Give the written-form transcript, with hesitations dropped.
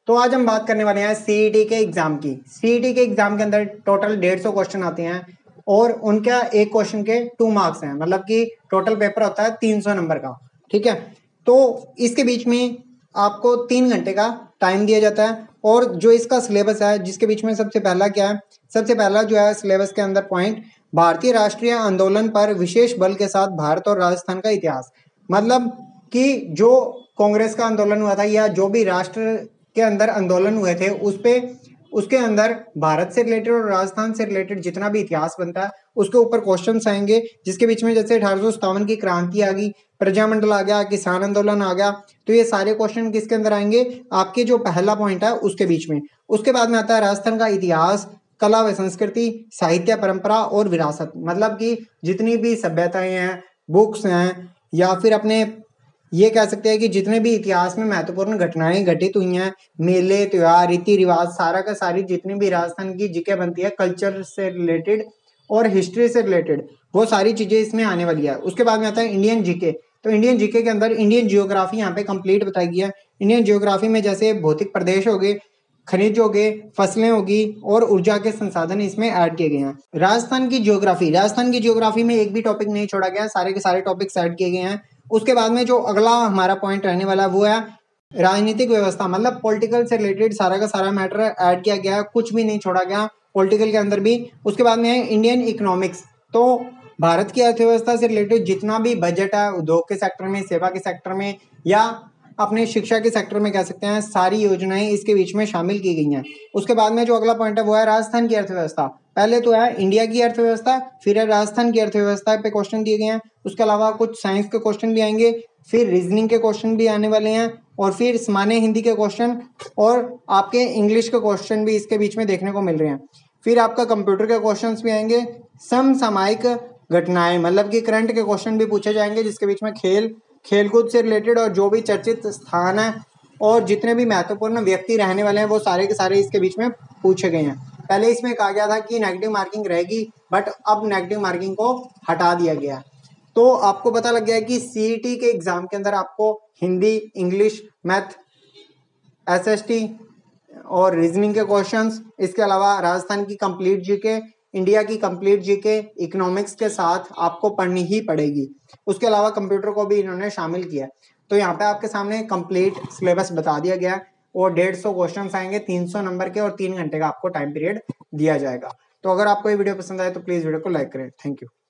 तो आज हम बात करने वाले हैं सीईटी के एग्जाम की। सीईटी के एग्जाम के अंदर टोटल 150 क्वेश्चन आते हैं और उनका एक क्वेश्चन के 2 मार्क्स हैं, मतलब कि टोटल पेपर होता है 300 नंबर का। ठीक है, तो इसके बीच में आपको 3 घंटे का टाइम दिया जाता है और जो इसका सिलेबस है, जिसके बीच में सबसे पहला क्या है, सबसे पहला जो है सिलेबस के अंदर पॉइंट, भारतीय राष्ट्रीय आंदोलन पर विशेष बल के साथ भारत और राजस्थान का इतिहास। मतलब कि जो कांग्रेस का आंदोलन हुआ था या जो भी राष्ट्र के अंदर आंदोलन हुए थे उसके अंदर भारत से रिलेटेड और राजस्थान से रिलेटेड जितना भी इतिहास बनता है उसके ऊपर क्वेश्चंस आएंगे, जिसके बीच में जैसे 1857 की क्रांति आ गई, प्रजामंडल आ गया, किसान आंदोलन आ गया, तो ये सारे क्वेश्चन किसके अंदर आएंगे, आपके जो पहला पॉइंट है उसके बीच में। उसके बाद में आता है राजस्थान का इतिहास, कला व संस्कृति, साहित्य, परंपरा और विरासत। मतलब कि जितनी भी सभ्यताएं हैं, बुक्स हैं, या फिर अपने ये कह सकते हैं कि जितने भी इतिहास में महत्वपूर्ण घटनाएं घटित हुई हैं, मेले, त्योहार, रीति रिवाज, सारा का सारी जितनी भी राजस्थान की जीके बनती है कल्चर से रिलेटेड और हिस्ट्री से रिलेटेड, वो सारी चीजें इसमें आने वाली है। उसके बाद में आता है इंडियन जीके। तो इंडियन जीके के अंदर इंडियन जियोग्राफी यहाँ पे कंप्लीट बताई गई है। इंडियन जियोग्राफी में जैसे भौतिक प्रदेश हो गए, खनिज हो गए, फसलें होगी और ऊर्जा के संसाधन इसमें ऐड किए गए हैं। राजस्थान की जियोग्राफी में एक भी टॉपिक नहीं छोड़ा गया, सारे के सारे टॉपिक्स ऐड किए गए हैं। उसके बाद में जो अगला हमारा पॉइंट रहने वाला है वो है राजनीतिक व्यवस्था, मतलब पॉलिटिकल से रिलेटेड सारा का सारा मैटर ऐड किया गया है, कुछ भी नहीं छोड़ा गया पॉलिटिकल के अंदर भी। उसके बाद में है इंडियन इकोनॉमिक्स। तो भारत की अर्थव्यवस्था से रिलेटेड जितना भी बजट है, उद्योग के सेक्टर में, सेवा के सेक्टर में, या अपने शिक्षा के सेक्टर में कह सकते हैं, सारी योजनाएं इसके बीच में शामिल की गई हैं। उसके बाद में जो अगला पॉइंट है वो है राजस्थान की अर्थव्यवस्था। पहले तो है इंडिया की अर्थव्यवस्था, फिर है राजस्थान की अर्थव्यवस्था पे क्वेश्चन दिए गए हैं। उसके अलावा कुछ साइंस के क्वेश्चन भी आएंगे, फिर रीजनिंग के क्वेश्चन भी आने वाले हैं, और फिर सामान्य हिंदी के क्वेश्चन और आपके इंग्लिश के क्वेश्चन भी इसके बीच में देखने को मिल रहे हैं। फिर आपका कंप्यूटर के क्वेश्चन भी आएंगे, समसामयिक घटनाएं, मतलब कि करंट के क्वेश्चन भी पूछे जाएंगे, जिसके बीच में खेलकूद से रिलेटेड और जो भी चर्चित स्थान है और जितने भी महत्वपूर्ण व्यक्ति रहने वाले हैं वो सारे के सारे इसके बीच में पूछे गए हैं। पहले इसमें कहा गया था कि नेगेटिव मार्किंग रहेगी, बट अब नेगेटिव मार्किंग को हटा दिया गया। तो आपको पता लग गया है कि सीईटी के एग्जाम के अंदर आपको हिंदी, इंग्लिश, मैथ, एसएसटी और रीजनिंग के क्वेश्चंस, इसके अलावा राजस्थान की कंप्लीट जीके, इंडिया की कंप्लीट जीके, इकोनॉमिक्स के साथ आपको पढ़नी ही पड़ेगी। उसके अलावा कंप्यूटर को भी इन्होंने शामिल किया। तो यहाँ पे आपके सामने कंप्लीट सिलेबस बता दिया गया और 150 क्वेश्चन आएंगे 300 नंबर के, और 3 घंटे का आपको टाइम पीरियड दिया जाएगा। तो अगर आपको ये वीडियो पसंद आए तो प्लीज वीडियो को लाइक करें। Thank you.